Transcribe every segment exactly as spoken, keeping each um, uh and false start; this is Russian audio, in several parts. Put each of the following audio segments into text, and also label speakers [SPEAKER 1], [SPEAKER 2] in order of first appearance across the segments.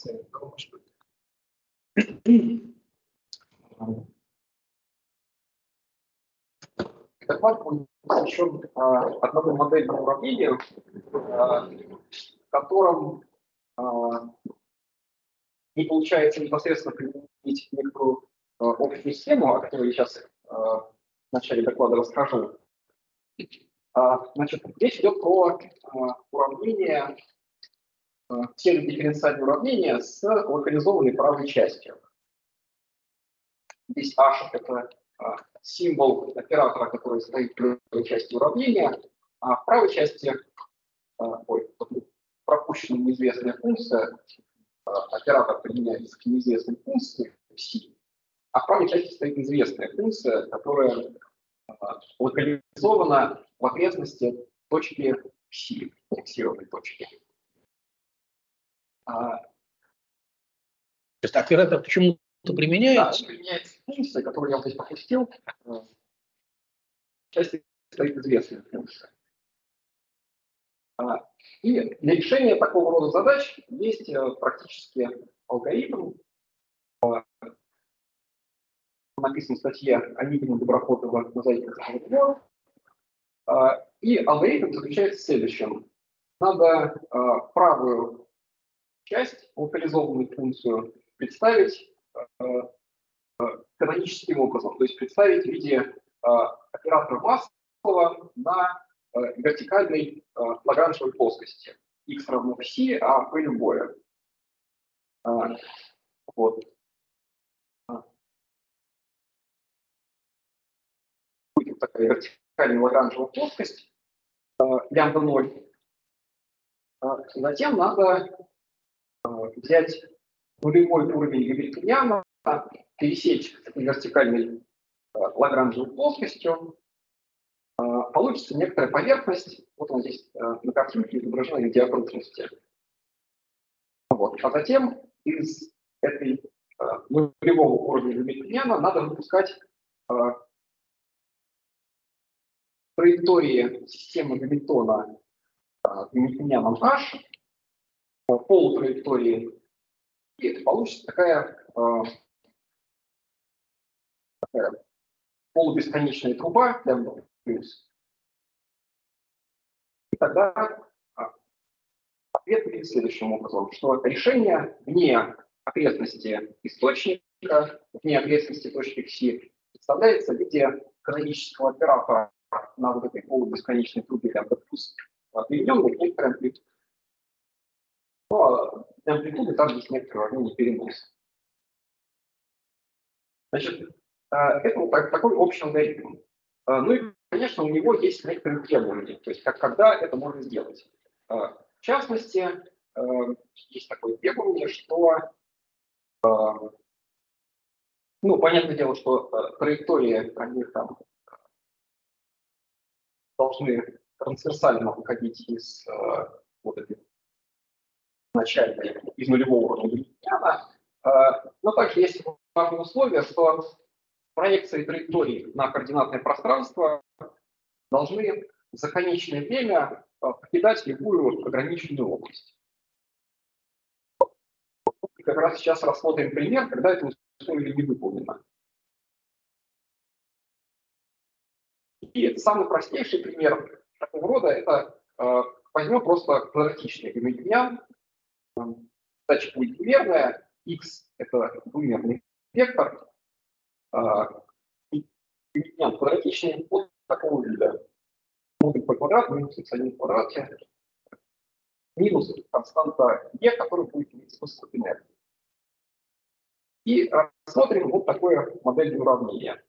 [SPEAKER 1] проекции. Доклад будет посвящен одному модельному уравнению, в котором не получается непосредственно применить некоторую общую схему, о которой я сейчас в начале доклада расскажу. Значит, речь идет про уравнение, псевдодифференциальное уравнение с локализованной правой частью. Здесь h – это символ оператора, который стоит в левой части уравнения, а в правой части, ой, пропущена неизвестная функция, оператор применяется к неизвестной функции psi, а в правой части стоит известная функция, которая локализована в окрестности точки psi, фиксированной точки.
[SPEAKER 2] То есть оператор почему-то применяется?
[SPEAKER 1] Да, применяется функция, которую я здесь пропустил. В части стоит известная функция. И для решения такого рода задач есть практически алгоритм. Написан в статье Онегина, Доброходова, Мозаика. И алгоритм заключается в следующем. Надо правую часть, локализованную функцию, представить каноническим образом, то есть представить в виде оператора Маслова на вертикальной лагранжевой плоскости. X равно psi, а p любое. Вот. Будет такая вертикальная лагранжевая плоскость, лямбда ноль. Затем надо взять нулевой уровень гамильтониана, пересечь этой вертикальной лагранжевой плоскостью. Получится некоторая поверхность, вот она здесь на картинке изображена в виде окружности. Вот. А затем из этой нулевого уровня гамильтониана надо выпускать траектории системы гамильтона гамильтонианом h, полутраектории, и это получится такая, такая полубесконечная труба, лямбда плюс. И тогда ответ будет следующим образом, что решение вне окрестности источника, вне окрестности точки psi представляется в виде канонического оператора на вот этой полубесконечной трубе лямбда плюс, приведенной к некоторой амплитуде. Но для амплитуды там есть некоторый уравнение переноса. Значит, это вот такой общий алгоритм. Ну и, конечно, у него есть некоторые требования, то есть как, когда это можно сделать. В частности, есть такое требование, что, ну, понятное дело, что траектории, они там должны трансверсально выходить из вот этой начальной, из нулевого уровня гамильтониана, но также есть важное условие, что проекции траекторий на координатное пространство должны за конечное время покидать любую ограниченную область. И как раз сейчас рассмотрим пример, когда это условие не выполнено. И самый простейший пример такого рода – это э, возьмем просто квадратичный гамильтониан. Задача будет двумерная, x – это двумерный вектор, э, и гамильтониан квадратичный вот такого вида. Модуль по квадрату минус x один в квадрате минус константа e, которая будет иметь смысл бинарный. И рассмотрим вот такое модельное уравнение.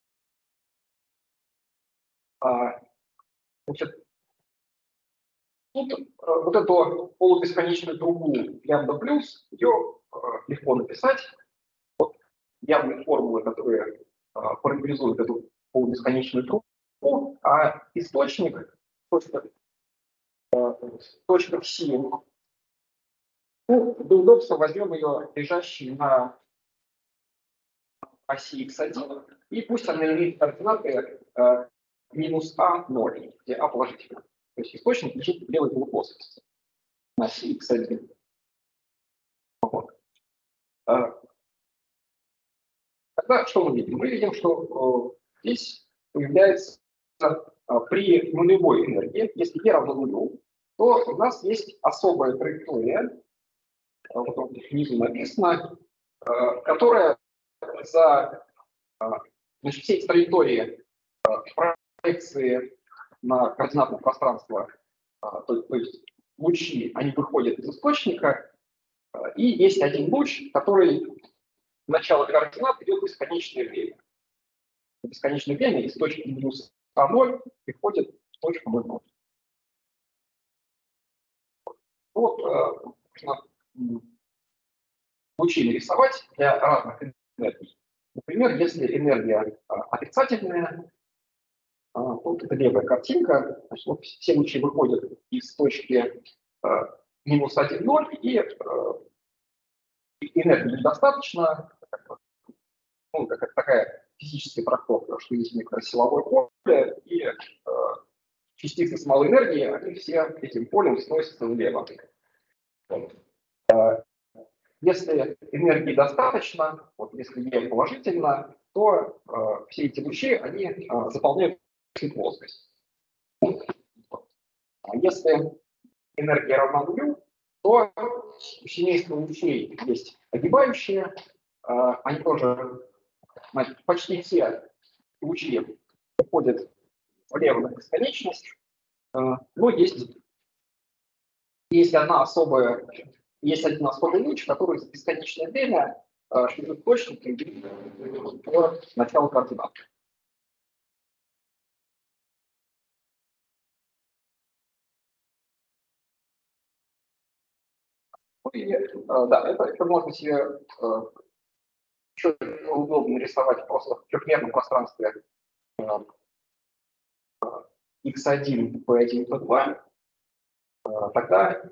[SPEAKER 1] Значит, тут вот эту полубесконечную трубу лямбда плюс, ее легко написать. Вот явные формулы, которые параметризуют эту полубесконечную трубу, а источник, точка, точка psi, ну, для удобства возьмем ее лежащей на оси икс один, и пусть она имеет координаты э, минус а ноль, где а положительно. То есть источник лежит в левой полуплоскости на оси икс один. Вот. Тогда что мы видим? Мы видим, что здесь появляется при нулевой энергии, если E равно нулю, то у нас есть особая траектория, вот тут внизу написано, которая за значит, все эти траектории проекции на координатное пространство, то, то есть лучи, они выходят из источника, и есть один луч, который начало координат идет в бесконечное время. В бесконечное время из точки минус а ноль приходит в точку ноль ноль. Вот можно лучи нарисовать для разных энергий. Например, если энергия отрицательная, вот это левая картинка, значит, вот все лучи выходят из точки минус один ноль, и энергии недостаточно, ну, как такая физическая трактовка, что есть некоторое силовое поле, и э, частицы с малой энергией, они все этим полем сносятся влево. Э, если энергии достаточно, вот если E положительно, то э, все эти лучи, они э, заполняют всю плоскость. А если энергия равна нулю, то у семейства лучей есть огибающие, э, они тоже, значит, почти все лучи уходят влево на бесконечность, но есть, есть одна особая, есть один особый луч, который за бесконечное время идет точно по началу координат. И, да, это, это можно себе еще удобно рисовать просто в трехмерном пространстве икс один, пи один, пи два. Тогда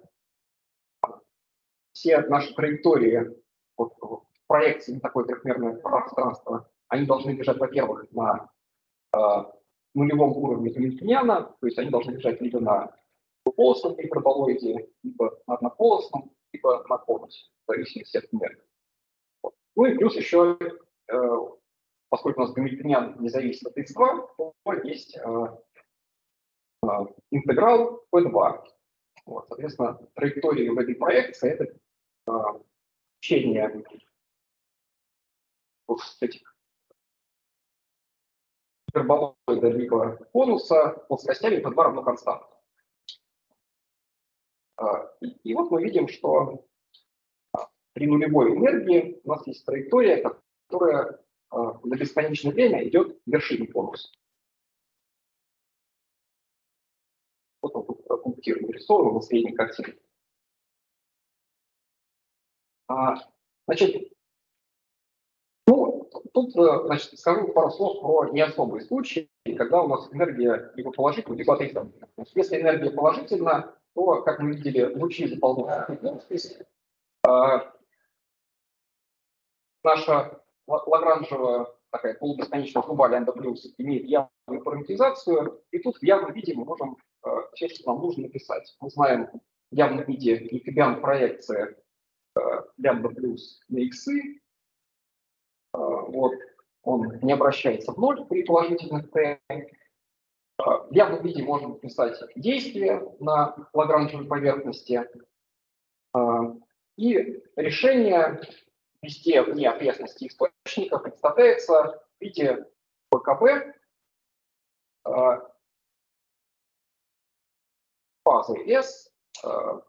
[SPEAKER 1] все наши траектории вот, в проекции на такое трехмерное пространство, они должны лежать, во-первых, на э, нулевом уровне Гамильтониана, то есть они должны лежать либо на двуполосном гиперболоиде, либо на однополосном, либо на конусе, в зависимости от энергии. Вот. Ну и плюс еще, э, поскольку у нас Гамильтониан не зависит от икс два, то есть э, э, интеграл пи два. Вот, соответственно, траектории в этой проекции – это э, течение вот этих гиперболоида либо конуса плоскостями пи два равно константа. И, и вот мы видим, что при нулевой энергии у нас есть траектория, которая на бесконечное время идет к вершине конуса. Вот он тут пунктир нарисован в средней картине. Значит, ну, тут, значит, скажу пару слов про неособые случаи, когда у нас энергия либо положительная, либо отрицательная. Если энергия положительна, то, как мы видели, лучи заполняют плоскость. Наша лагранжевая такая полубесконечная труба лямбда плюс имеет явную параметризацию, и тут в явном виде мы можем э, все, что нам нужно написать. Мы знаем в явном виде якобиан проекции э, лямбда плюс на иксы. Э, вот, он не обращается в ноль при положительных t. Э, в явном виде можно написать действие на лагранжевой поверхности. Э, и решение везде вне окрестности источника представляется в виде ПКБ э, фазы S. Э,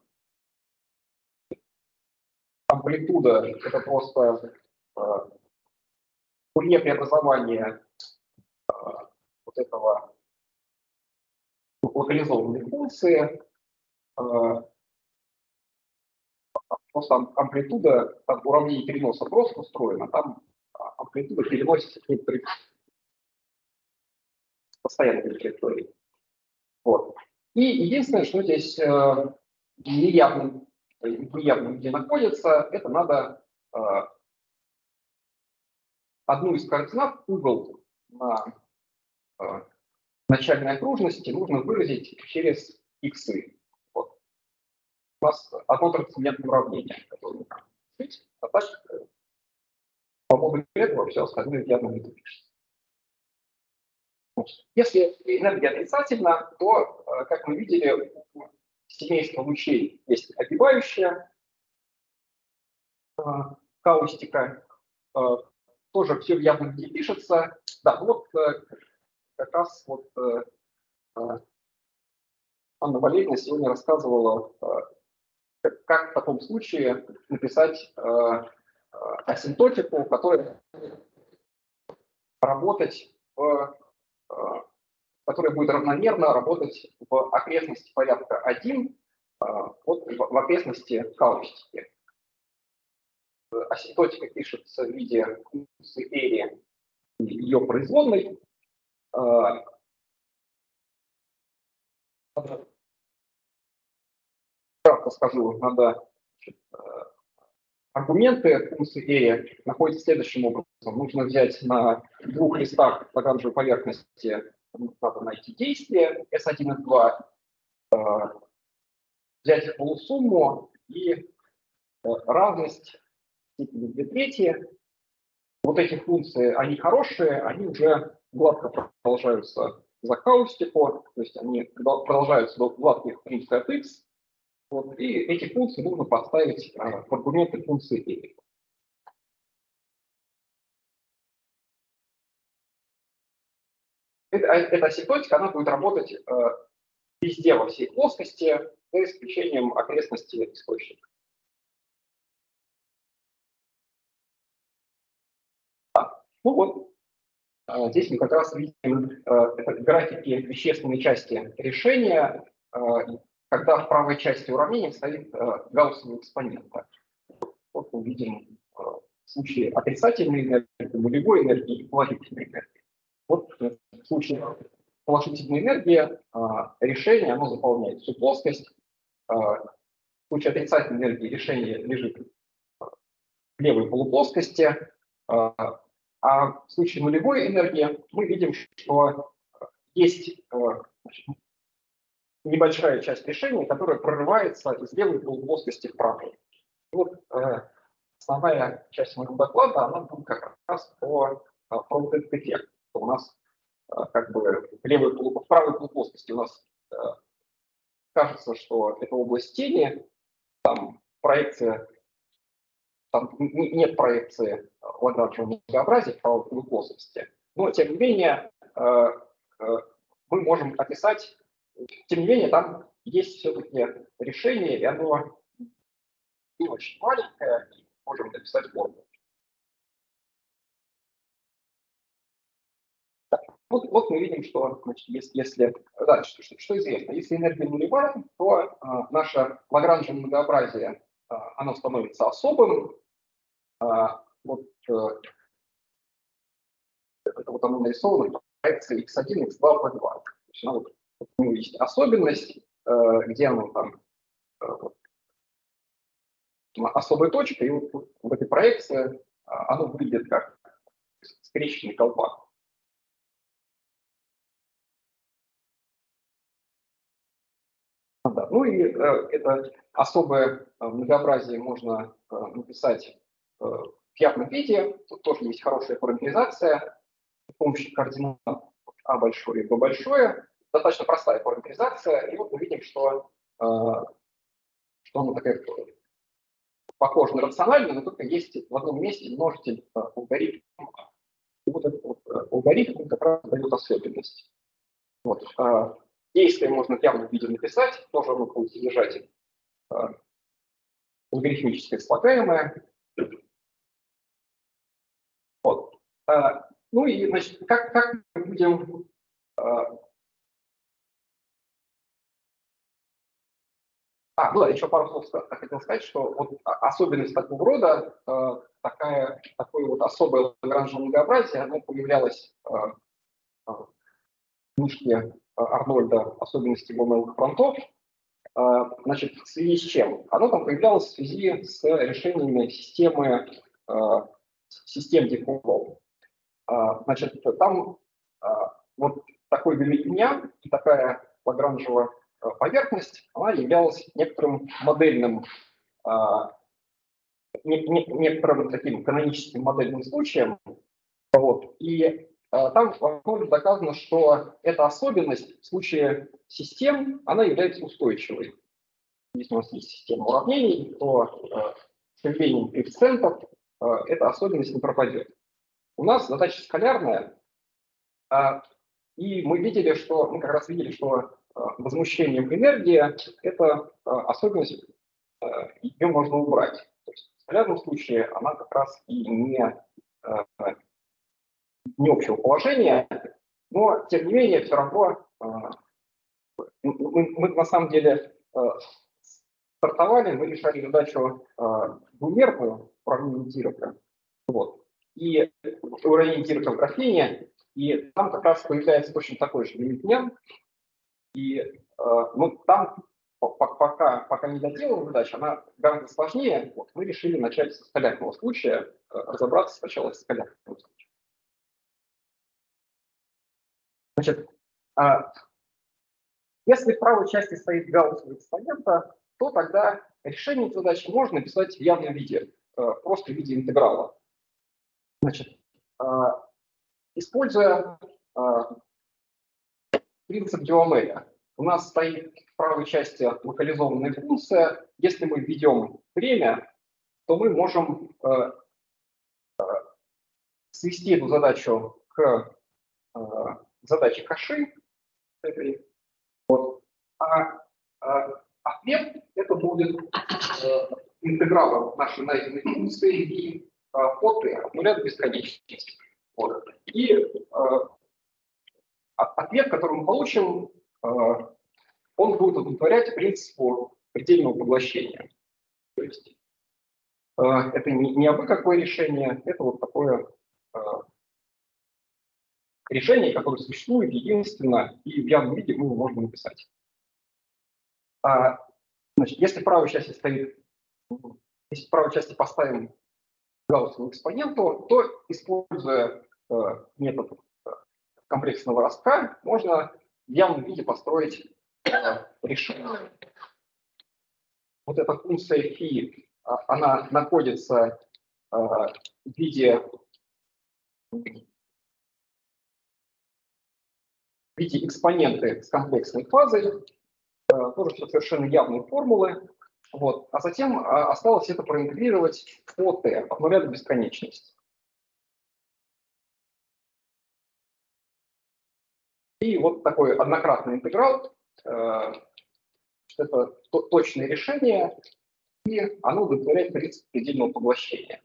[SPEAKER 1] амплитуда – это просто э, Фурье преобразование э, вот этого локализованной функции. Э, просто амплитуда, там уравнение переноса просто устроено, там амплитуда переносится к некоторой постоянной траектории. Вот. И единственное, что здесь э, неявным, неявным где находится, это надо э, одну из координат, угол на э, начальной окружности, нужно выразить через иксы. Вот. У нас одно трансцендентное уравнение, которое решить, а так по модулю этого все остальное явно не допишется. Если энергия отрицательна, то, как мы видели, у семейства лучей есть огибающая каустика, тоже все в явном виде пишется. Да, вот как раз вот Анна Валерьевна сегодня рассказывала, как, как в таком случае написать асимптотику, которая работать в, которая будет равномерно работать в окрестности порядка один, вот в окрестности каустики. Асимптотика пишется в виде функции эри и ее производной. Кратко скажу, надо аргументы функции эри находятся следующим образом. Нужно взять на двух листах лагранжевой поверхности, надо найти действие эс один, эс два, взять их полусумму и разность степени две трети. Вот эти функции, они хорошие, они уже гладко продолжаются за каустику, то есть они продолжаются до гладких функций от x. Вот, и эти функции нужно подставить а, в аргументы функции y. Это, эта асимптотика, она будет работать а, везде, во всей плоскости, за исключением окрестности источника. Да. Ну вот, а, здесь мы как раз видим а, это графики вещественной части решения, а, когда в правой части уравнения стоит а, гауссовый экспонент. Вот мы видим в случае отрицательной энергии, нулевой энергии и положительной энергии. Вот в случае положительной энергии решение, оно заполняет всю плоскость. В случае отрицательной энергии решение лежит в левой полуплоскости. А в случае нулевой энергии мы видим, что есть небольшая часть решения, которая прорывается из левой полуплоскости в правую. Вот основная часть моего доклада, она будет как раз по, по вот этот эффект. У нас как бы в, левой, в правой полуплоскости у нас кажется, что это область тени, там проекция, там нет проекции лагранжевого многообразия в правой полуплоскости, но тем не менее мы можем описать, тем не менее там есть все-таки решение, и оно не очень маленькое, и можем написать формулу. Вот, вот мы видим, что, значит, если, если да, что, что, что известно, если энергия нулевая, то э, наше лагранжевое многообразие, э, оно становится особым. Э, вот э, это вот оно нарисовано в проекции икс один, икс два, пэ два. То есть, ну, вот, вот у него есть особенность, э, где оно там э, вот, особая точка, и вот, вот в этой проекции э, оно выглядит как скрещенный колпак. Да. Ну и э, это особое э, многообразие можно э, написать э, в явном виде. Тут тоже есть хорошая параметризация с помощью координат А большое и Б большое. Достаточно простая параметризация. И вот мы видим, что, э, что она такая похожа на рациональную, но только есть в одном месте множитель э, алгоритма. И вот этот вот, э, алгоритм как раз дает особенность. Вот. Э, Действие можно в явном виде написать, тоже оно будет содержать э, логарифмическое слагаемое. Вот. Э, ну и, значит, как, как мы будем э, А, ну да, еще пару слов хотел сказать, что вот особенность такого рода, э, такая, такое вот особое лагранжевое многообразие, оно появлялось э, в книжке Арнольда «Особенности боннелловых фронтов». Значит, в связи с чем? Оно там появлялось в связи с решениями системы, систем Диффуров. Значит, там вот такой гамильтониан и такая лагранжевая поверхность, она являлась некоторым модельным, не, не, некоторым таким каноническим модельным случаем. Вот, и а, там в основе доказано, что эта особенность в случае систем, она является устойчивой. Если у нас есть система уравнений, то э, с появлением коэффициентов э, эта особенность не пропадет. У нас задача скалярная, э, и мы видели, что мы как раз видели, что э, возмущением энергии эта э, особенность, э, ее можно убрать. То есть в скалярном случае она как раз и не, э, не общего положения, но тем не менее все равно э, мы, мы на самом деле э, стартовали, мы решали задачу э, двумерную уравнение Дирака. Вот. И уравнение Дирака в графене, и там как раз появляется точно такой же лимит дня. И э, ну, там пока, пока не доделана задача, она гораздо сложнее. Вот, мы решили начать со скалярного случая, э, разобраться сначала с скалярным случаем. Значит, э, если в правой части стоит гауссовый экспонента, то тогда решение этой задачи можно написать в явном виде, просто в виде интеграла. Значит, используя принцип Дюамеля, у нас стоит в правой части локализованная функция. Если мы введем время, то мы можем свести эту задачу к задаче каши. Вот. А, а ответ это будет э, интегралом нашей найденной функции и э, от t от нуля до бесконечности. Вот. И э, ответ, который мы получим, э, он будет удовлетворять принципу предельного поглощения. То есть э, это не, не абы какое решение, это вот такое э, решение, которое существует единственно, и в явном виде мы его можем написать. А, значит, если в правой части стоит, если в правой части поставим гауссовую экспоненту, то, используя э, метод э, комплексного ростка, можно в явном виде построить э, решение. Вот эта функция φ, она находится э, в виде в виде экспоненты с комплексной фазой, э, тоже все совершенно явные формулы. Вот. А затем э, осталось это проинтегрировать от t, от нуля до бесконечности. И вот такой однократный интеграл, э, это то, точное решение, и оно удовлетворяет принцип предельного поглощения.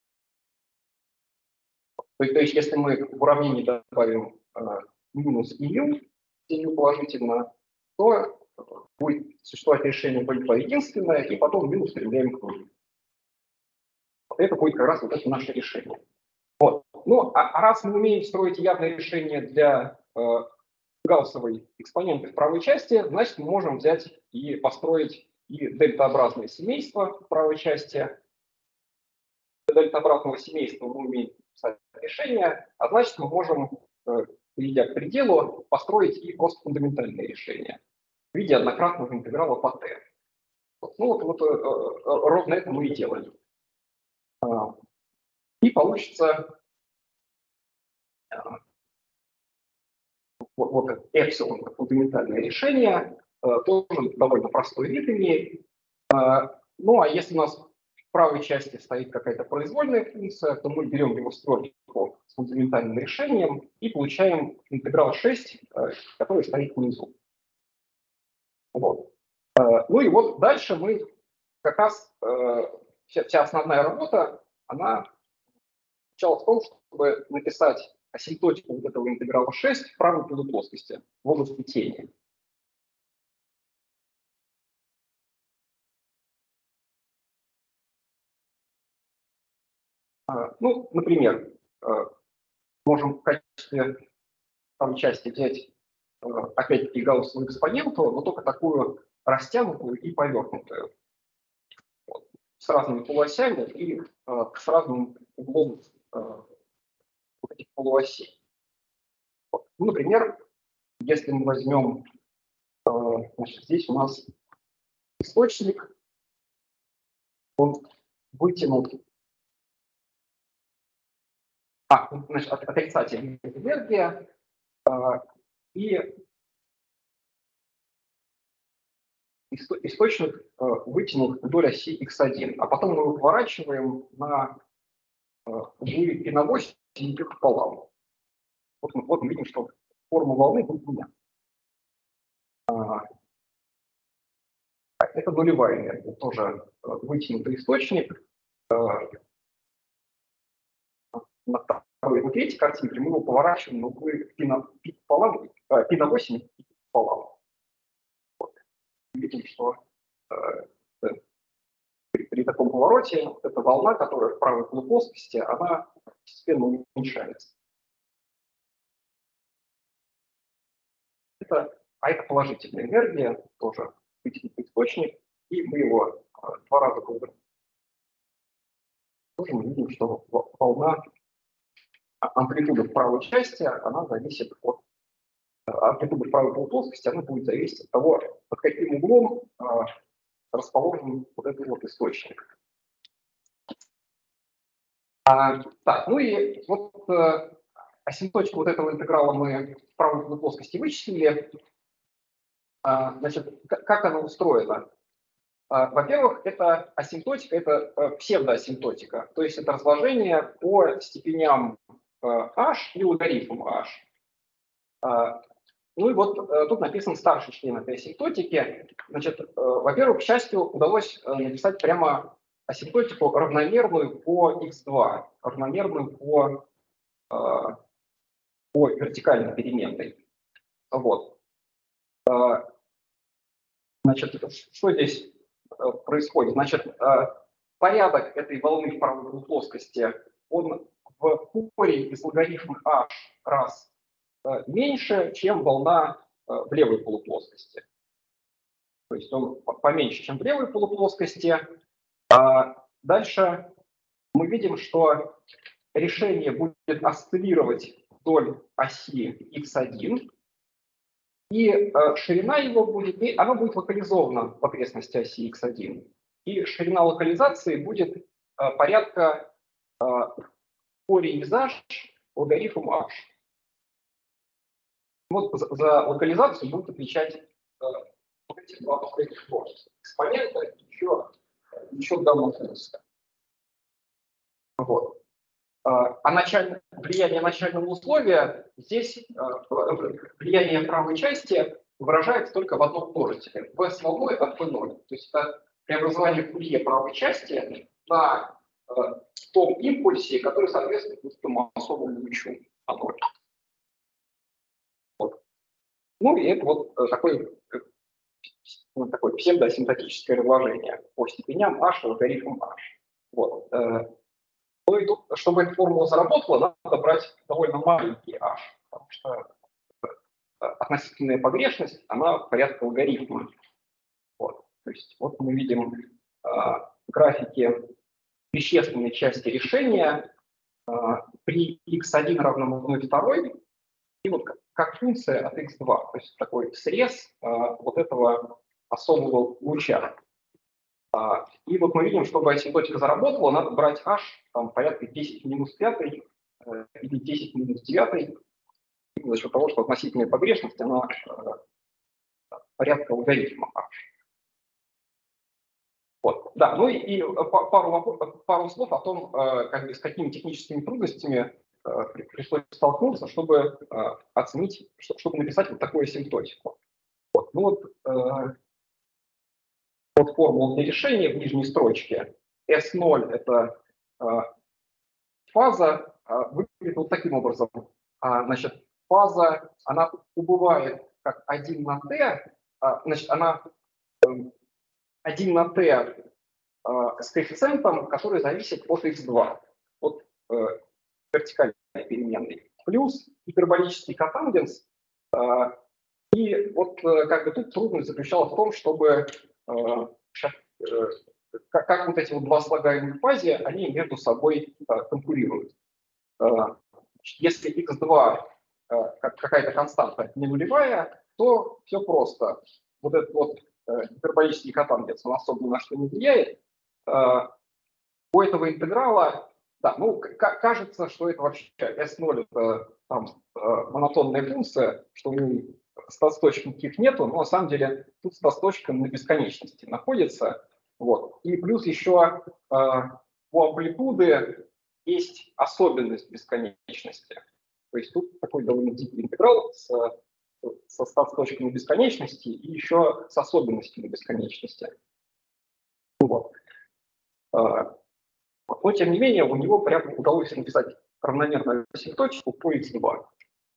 [SPEAKER 1] То, то есть, если мы в уравнении добавим э, минус и ю, где ю положительно, то будет существовать решение b единственное, и потом минус переменяем к нулю. Это будет как раз вот это наше решение. Вот. Ну, а, а раз мы умеем строить явное решение для э, гауссовой экспоненты в правой части, значит, мы можем взять и построить и дельтаобразное семейство в правой части. Для дельтаобразного семейства мы умеем писать решение, а значит, мы можем, перейдя к пределу, построить и просто фундаментальное решение в виде однократного интеграла по t. Ну вот, вот ровно это мы и делаем. И получится вот, вот эпсилон, фундаментальное решение, тоже довольно простой вид имеет. Ну а если у нас в правой части стоит какая-то произвольная функция, то мы берем его строчку с фундаментальным решением и получаем интеграл шесть, который стоит внизу. Вот. Ну и вот дальше мы как раз, вся, вся основная работа, она заключалась в том, чтобы написать асимптотику вот этого интеграла шесть в правой полуплоскости, в области тени. Ну, например, можем в качестве правой части взять опять-таки гауссовую экспоненту, но только такую растянутую и повернутую. Вот, с разными полуосями и с разным углом вот этих полуосей. Вот. Ну, например, если мы возьмем, значит, здесь у нас источник, он вытянут а, значит, отрицательная энергия и источник вытянут вдоль оси икс один, а потом мы его поворачиваем на углы π на восемь и пополам. Вот мы, вот мы видим, что форма волны будет меняться. Это нулевая энергия, тоже вытянутый источник. На второй, на третьей картинке мы его поворачиваем на углы π на, π пополам, π на восемь и пополам. Вот. Видим, что э, при, при таком повороте эта волна, которая в правой полуплоскости, она постепенно уменьшается. Это, а это положительная энергия, тоже вытянутый источник, и мы его э, два раза говорим. Тоже мы видим, что волна, амплитуда в правой части, она зависит от амплитуда в правой полуплоскости, она будет зависеть от того, под каким углом э, расположен вот этот вот источник. А, так, ну и вот э, асимптотику вот этого интеграла мы в правой полуплоскости вычислили. А, значит, как она устроена? А, во-первых, это асимптотика, это э, псевдоасимптотика, то есть это разложение по степеням э, h и логарифм h. А, ну и вот э, тут написан старший член этой асимптотики. Значит, э, во-первых, к счастью, удалось э, написать прямо асимптотику равномерную по икс два, равномерную по, э, по вертикальной переменной. Вот. Э, значит, что здесь э, происходит? Значит, э, порядок этой волны в правой плоскости, он в корень из логарифма h раз э, меньше, чем волна э, в левой полуплоскости. То есть он поменьше, чем в левой полуплоскости. А дальше мы видим, что решение будет осциллировать вдоль оси икс один, и э, ширина его будет, она будет локализована в окрестности оси икс один. И ширина локализации будет э, порядка э, корень из h логарифм h. Вот за, за локализацию будут отвечать э, вот эти два последних множества. Экспонента и еще, еще гамма функция. Вот. А начальное, влияние начального условия здесь, влияние правой части выражается только в одном множителе. v основной от v ноль. То есть это преобразование Фурье правой части на э, том импульсе, который соответствует этому особому лучу а ноль. Вот. Ну и это вот такое, ну, такое псевдосинтетическое разложение по степеням h и логарифм h. Вот. Ну и тут, чтобы эта формула заработала, надо брать довольно маленький h, потому что относительная погрешность, она порядка логарифма. Вот. То есть вот мы видим э, в графике вещественной части решения э, при икс один равно одной второй, и вот как, как функция от икс два, то есть такой срез э, вот этого особого луча. А, и вот мы видим, чтобы асимптотика заработала, надо брать h там, порядка десять минус пять э, или десять минус девять, за счет того, что относительная погрешность, она э, порядка логарифма h. Вот, да, ну и, и пару, пару слов о том, э, как бы, с какими техническими трудностями э, пришлось столкнуться, чтобы э, оценить, чтобы написать вот такую асимптотику. Вот, ну вот, э, вот формула для решения в нижней строчке. эс ноль – это э, фаза, э, выглядит вот таким образом. А, значит, фаза, она убывает как один на t, а, значит, она э, один на t э, с коэффициентом, который зависит от икс два, от э, вертикальной переменной, плюс гиперболический котангенс. Э, и вот э, как бы тут трудность заключалась в том, чтобы э, э, как, как вот эти вот два слагаемых фазе, они между собой э, конкурируют. Э, если икс два э, как какая-то константа не нулевая, то все просто. Вот этот вот э, гиперболический котангенс, он особо ни на что не влияет. Э, у этого интеграла, да, ну, кажется, что это вообще эс ноль это там монотонная функция, что у нее статсточек никаких нету, но на самом деле тут статсточка на бесконечности находится. Вот. И плюс еще э, у амплитуды есть особенность бесконечности. То есть тут такой довольно дикий интеграл с, со статсточками бесконечности и еще с особенностями бесконечности. Вот. Э, но тем не менее у него прямо удалось написать равномерную асимптотику по икс два.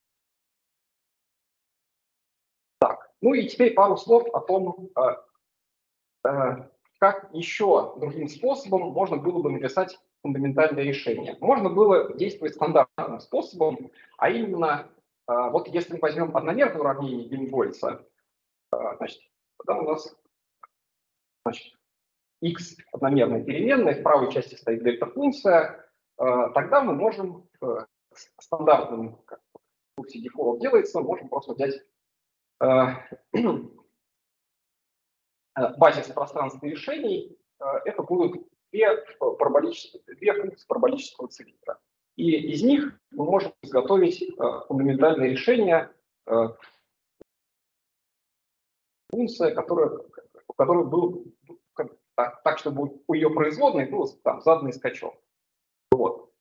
[SPEAKER 1] Так, ну и теперь пару слов о том, э, э, как еще другим способом можно было бы написать фундаментальное решение. Можно было действовать стандартным способом, а именно, э, вот если мы возьмем одномерное уравнение Гельмгольца, э, значит, тогда у нас значит, x одномерная переменная, в правой части стоит дельта-функция, э, тогда мы можем э, стандартным, как в курсе дефолт делается, можем просто взять э, базис пространственных решений, это будут две, параболические, две функции параболического цилиндра. И из них мы можем изготовить фундаментальное решение, функция, которая, у которой был так, так, чтобы у ее производной был там заданный скачок. Вот.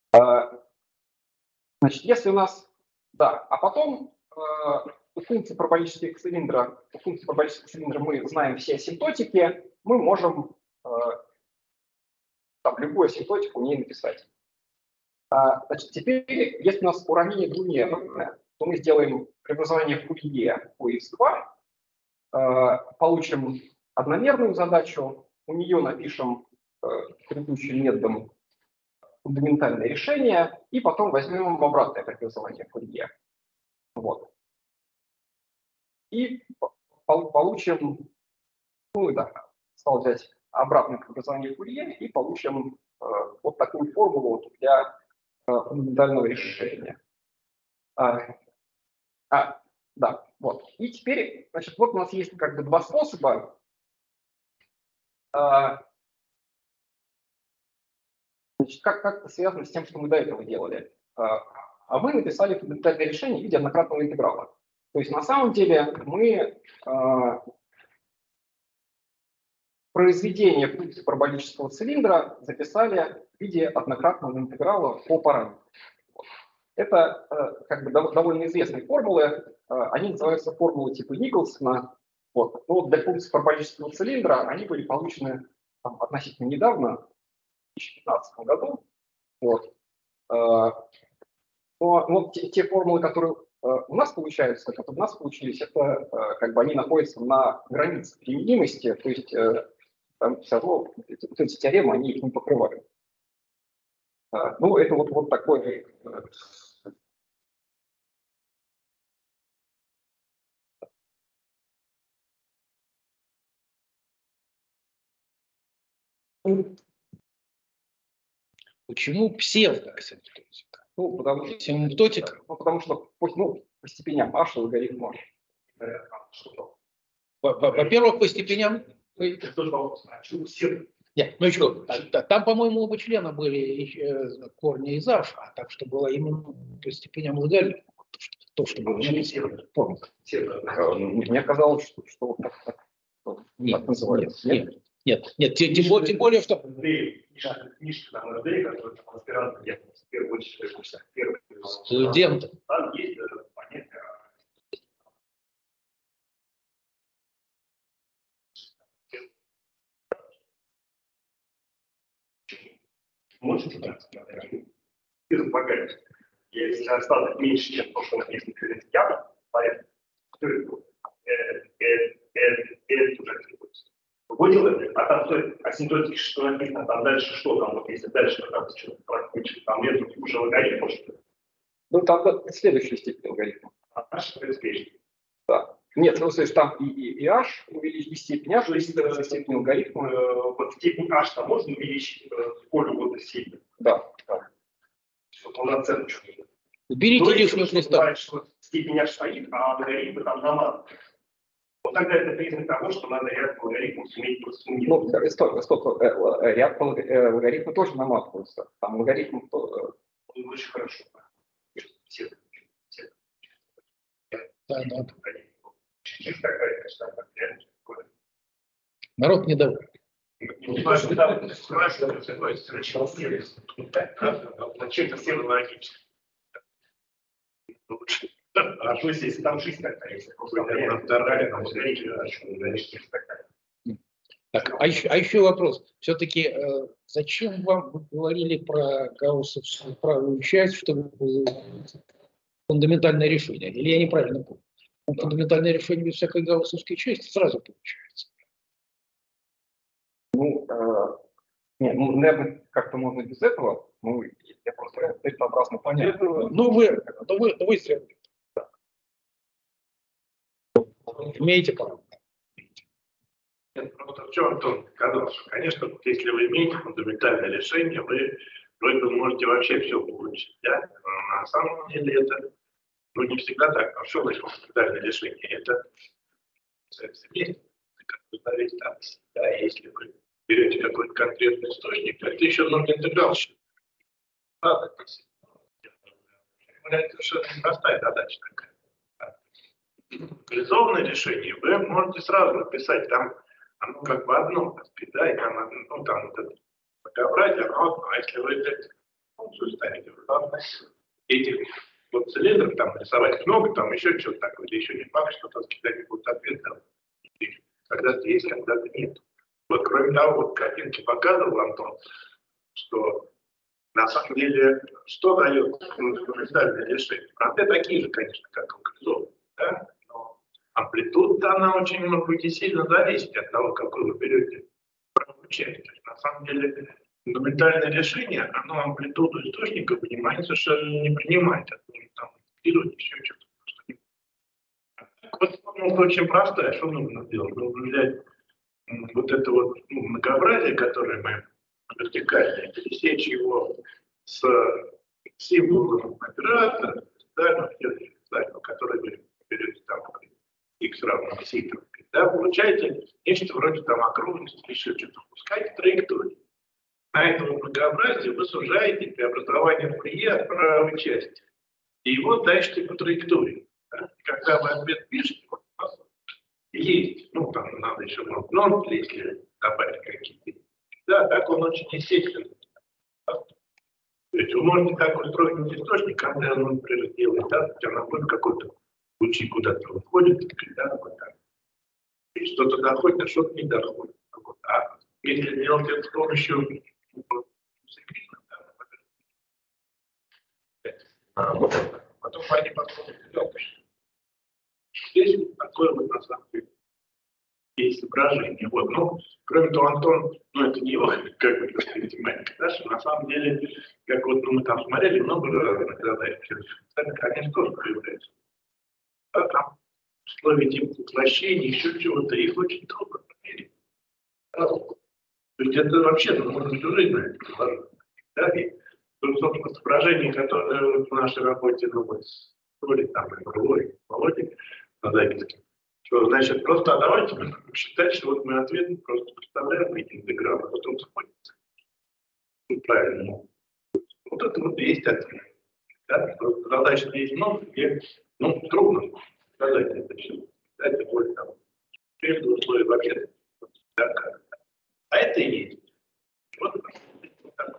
[SPEAKER 1] Значит, если у нас, да, а потом у функции параболического цилиндра, у функции параболического цилиндра мы знаем все асимптотики, мы можем э, там, любую асимптотику у ней написать. А, значит, теперь, если у нас уравнение двумерное, то мы сделаем преобразование Фурье по икс два, э, получим одномерную задачу, у нее напишем э, предыдущим методом фундаментальное решение, и потом возьмем обратное преобразование Фурье. Вот. И получим, ну да, стал взять обратное преобразование Фурье и получим э, вот такую формулу для э, фундаментального решения. А, а, да, вот. И теперь, значит, вот у нас есть как бы два способа. А, значит, как, как это связано с тем, что мы до этого делали. А, а мы написали фундаментальное решение в виде однократного интеграла. То есть на самом деле мы а, произведение функции параболического цилиндра записали в виде однократного интеграла по параметру. Это э, как бы дов довольно известные формулы, э, они называются формулы типа Николсона. Вот. Но вот для функции параболического цилиндра они были получены там, относительно недавно, в две тысячи пятнадцатом году. Вот. Э, но но те, те формулы, которые э, у нас получаются, которые у нас получились, это э, как бы они находятся на границе применимости, то есть э, там все равно эти, эти теоремы они их не покрывают. Э, ну, это вот, вот такой... Э,
[SPEAKER 2] Почему псевдоасимптотика?
[SPEAKER 1] Ну, потому что,
[SPEAKER 2] асимптотика?
[SPEAKER 1] Ну, потому что ну, по степеням H алгоритм H.
[SPEAKER 2] Во-первых, по степеням... Нет, ну еще, там, по-моему, оба члена были корни из H, а так что было именно по степеням логарифма. То, что было написано.
[SPEAKER 1] Мне казалось, что, что так, так,
[SPEAKER 2] нет,
[SPEAKER 1] так называется.
[SPEAKER 2] Нет, нет, нет, нет тем, тем, более, тем более, что... Студент.
[SPEAKER 3] Там есть понятие. Можете предполагать, если остаток меньше, чем то, что написано перед явно, порядок, что это будет? Это уже атрибутится. Вы делаете, а там асимптотики, что написано, там дальше что, там вот если дальше что-то практически, там нет уже логарифм, может.
[SPEAKER 1] Ну, там следующая степень алгоритма.
[SPEAKER 3] А H беспечно.
[SPEAKER 1] Да. Нет, ну, то есть там и, и, и H увеличить, и степень H, и следующая степень алгоритма.
[SPEAKER 3] Вот степень H там можно увеличить сколь угодно сильно.
[SPEAKER 1] Да, да.
[SPEAKER 3] Что полноценно что-то.
[SPEAKER 2] Уберите лишнюю
[SPEAKER 3] что степень H стоит, а алгоритмы там намазаны. Вот тогда это признак того, что надо ряд алгоритмов суметь
[SPEAKER 1] Ну,
[SPEAKER 3] просуммировать.
[SPEAKER 1] стоп, стоп, э, э, ряд алг- э, алгоритмы тоже наматываются. Там алгоритм то- э,
[SPEAKER 3] Ну, очень хорошо. Все, все.
[SPEAKER 2] Да, да.
[SPEAKER 3] Чуть-чуть такая, конечно, так, реально.
[SPEAKER 2] Народ недоволен.
[SPEAKER 3] Ну, значит, да, спрашиваю, зачем все логично? А что здесь там жизнь такая, если просто вторая, там
[SPEAKER 2] Так, а еще, а еще вопрос. Все-таки э, зачем вам вы говорили про гауссовскую правую часть, чтобы было фундаментальное решение? Или я неправильно понял? Ну, фундаментальное решение без всякой гауссовской части сразу получается.
[SPEAKER 1] Ну, э, не, ну, наверное, как-то можно без этого. Ну, я просто дельтообразно понятно.
[SPEAKER 2] Ну вы, ну вы, ну вы сделали. Имеете право.
[SPEAKER 3] Нет, просто в чем Антон сказал, что, конечно, если вы имеете фундаментальное решение, вы вроде бы можете вообще все получить. Да? Но на самом деле это ну, не всегда так. А что значит фундаментальное решение? Это вместе, как вы говорите, там, да, если вы берете какой-то конкретный источник, это еще много интеграл. Это совершенно простая задача такая. Реализованное решение вы можете сразу написать, там оно как бы одно, да, и там, ну, там вот это многообразие, оно одно. А если вы это функцию ставите, вы должны этих вот цилиндров там рисовать много, там еще что-то такое, еще не факт, что там кидать будут ответ, там, когда-то есть, когда-то нет. Вот кроме того, вот картинки показывал Антон, что на самом деле, что дает фундаментальное решение? Правда, такие же, конечно, как локализованные, да? Но амплитуда, она очень, может быть, и сильно зависит от того, какой вы берете правую часть. То есть, на самом деле, фундаментальное решение, оно амплитуду источника внимания совершенно не принимает. Это там вперед еще что-то. Вот формула очень простая. Что нужно сделать? Нужно взять вот это вот ну, многообразие, которое мы вертикальное, пересечь его с символом оператора, специального, который вы берете там x равно си, да, получаете нечто вроде там окружности, еще что-то пускаете траектории. На этом многообразии вы сужаете преобразование Фурье от правой части. И его тащите по траектории. Да? Когда вы ответ пишете, вот, есть, ну там надо еще много норм, если добавить какие-то. Да, так он очень естественный. То есть вы можете так устроить источник, когда он, например, делает, да, у тебя находит какой-то лучи куда-то выходит, да, вот так. И что-то доходит, а что-то не доходит. Вот. А если делать это с помощью а, вот, потом они посмотрят, здесь такое вот на самом деле есть изображение. Вот. Ну, кроме того, Антон, ну это не его, как бы, математика, да, что на самом деле, как вот ну, мы там смотрели, много разных задач, конечно, тоже проявляется. А там условия типа воплощения, еще чего-то, их очень трудно проверить. То есть это вообще, ну, можно всю жизнь на это положить. Да, и, собственно, изображение, которое в нашей работе, ну, вот, роли, там, и Володя, Володя, Задакинский, что, значит, просто а давайте считать, что вот мы ответ просто представляем эти интегралы, а потом сходится. Ну, правильно. Вот это вот и есть ответ. Да? Задача есть много, где, ну, трудно сказать это все. Это будет там, прежде условия вообще. Да, а это и есть. Вот так.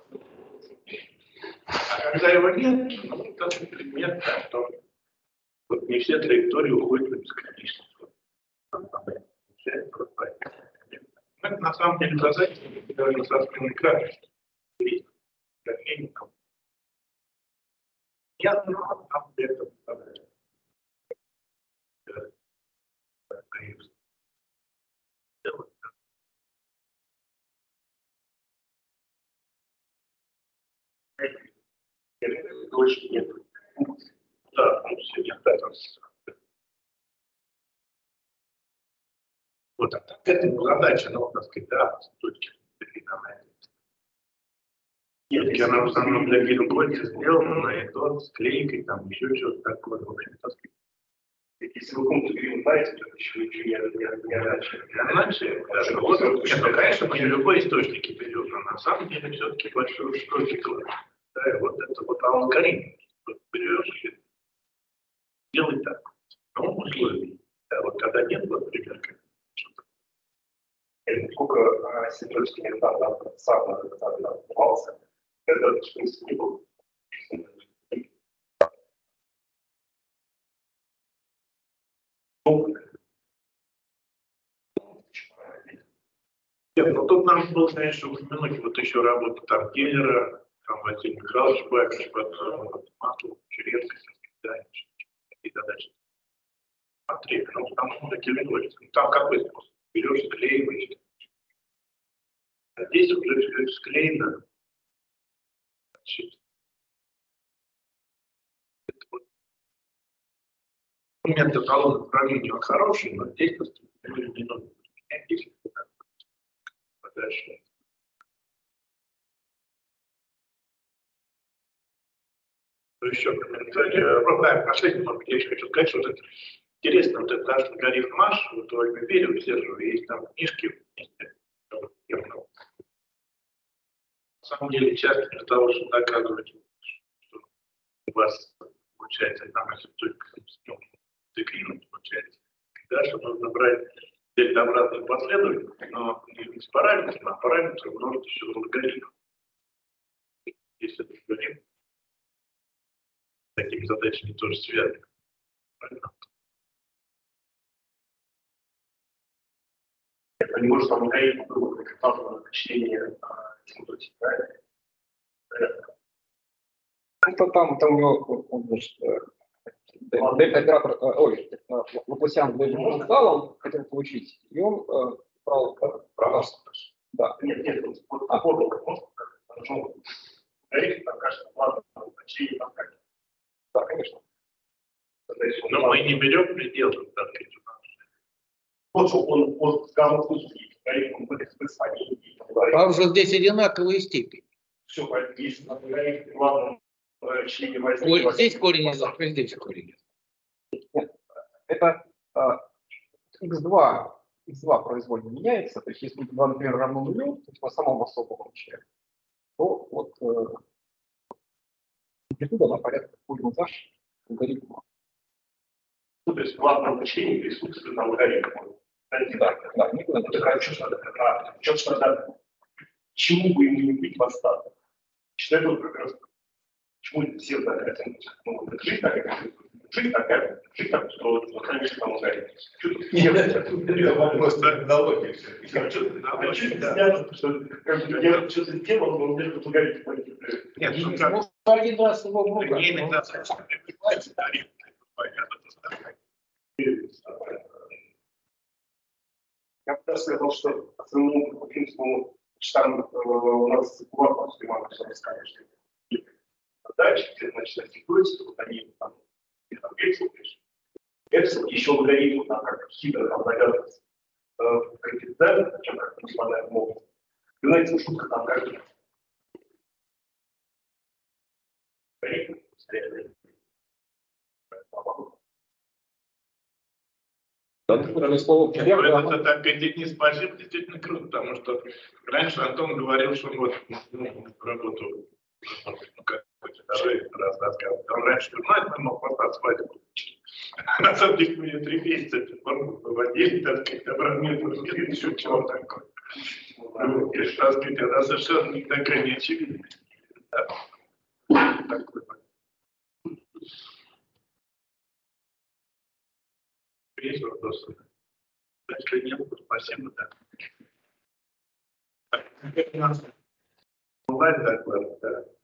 [SPEAKER 3] А когда его нет, ну, это предмет, да, что вот не все траектории уходят на бесконечность. Это на самом деле задача, даже со спинной крайности. Кофейником. Я знал об этом. Больше нет. Да, он сегодня так. Вот а так это задача, ну, так сказать, да, с точки зрения. Нет, она в основном для гильготи сделана, и то с клейкой, там еще что-то такое, в общем-то,
[SPEAKER 4] Если вы пункт грин знаете, то это еще ничего не, не, не раньше.
[SPEAKER 3] Не раньше, даже вот, нет, ну, конечно, мы любой источник берем, но на самом деле все-таки большой источник. Да, и вот это вот алгоритм. Вот берешь и делай так. Ну, условий. Да, вот когда нет, например, как что-то.
[SPEAKER 4] Сколько синтетических методов сам отбывался, это, в принципе, не было.
[SPEAKER 3] Нет, ну тут нам было, конечно, упомянуть вот еще работу там Геллера, там Василий Михайлович Бакич, потом Маслов, Черенко, да, и дальше. Смотри, ну там много километров. Ну там какой способ? Берешь, склеиваешь. А здесь уже склеено. Значит, это вот. У меня эталон управления он хороший, но здесь поступили не нужно. Здесь подальше. Ну, еще комментарий. Последний, может быть, я еще хочу сказать, что вот это интересно, вот этот наш алгоритм Маш, вот в Вебере удерживаю, есть там книжки, я много. На самом деле, часто для того, чтобы доказывать, что у вас получается, там, если только циклинуть получается, дальше нужно брать обратную последовательность, но не с параметром, а параметры умножить еще в алгоритм. Если это алгоритм, с такими задачами тоже связаны. Правильно?
[SPEAKER 4] Это не может алгоритм был как чтение синтетики, правильно?
[SPEAKER 1] Это там, там у него, он, значит, оператор, ой, Лапласиан он хотел получить, и он брал
[SPEAKER 4] Право.
[SPEAKER 1] Да.
[SPEAKER 4] Нет, нет, вот а формула как можно, как ну, алгоритм, там кажется, ладно, чтение там как.
[SPEAKER 1] Да, конечно.
[SPEAKER 3] Но мы не берем предел, так сказать.
[SPEAKER 4] Вот он, он сказал, алгоритм будет использовать.
[SPEAKER 2] Там же здесь одинаковые степени.
[SPEAKER 4] Все, есть алгоритм, ладно, чтение возьми.
[SPEAKER 2] Ой, здесь корень из а здесь корень.
[SPEAKER 1] Нет, это икс два, икс два произвольно меняется, то есть если икс два, например, равно нулю, то есть по самому особому начале, то вот амплитуда э, на порядок корень из h алгоритма.
[SPEAKER 4] Ну, то есть главное обучение присутствует на алгоритме.
[SPEAKER 1] Да, да, никуда не
[SPEAKER 4] такая что-то, что-то, чему бы ему не быть в остатке. Считаю, это как раз, почему все так хотят, ну, жить так, как жить такая, жить так, что, конечно, там алгоритм. Что-то
[SPEAKER 3] просто аналогия все.
[SPEAKER 4] Я что-то сделал, но у меня тут алгоритм.
[SPEAKER 3] Нет, ну
[SPEAKER 2] Ну,
[SPEAKER 3] как?
[SPEAKER 2] один раз его много.
[SPEAKER 3] Не имитация.
[SPEAKER 4] Я бы сказал, что своему принципу, что там у нас главное, что я могу рассказать, что дальше, где начинать строиться, вот они там, где там вексел пишут. Вексел еще алгоритм, там как хитро там навязывается в кредитах, чем как мы смотрим могут. И на этом шутка там как
[SPEAKER 3] Это так не спасибо, действительно круто, потому что раньше Антон говорил, что вот ну, работу ну, какой-то даже раз рассказывал. Он раньше понимает, он мог просто спать. На самом деле мы три месяца эту форму выводили, так сказать, обратно еще чего такое. И раз говорит, она совершенно не такая неочевидная. Есть вопросы? Если нет, то спасибо, да. Бывает такое, да.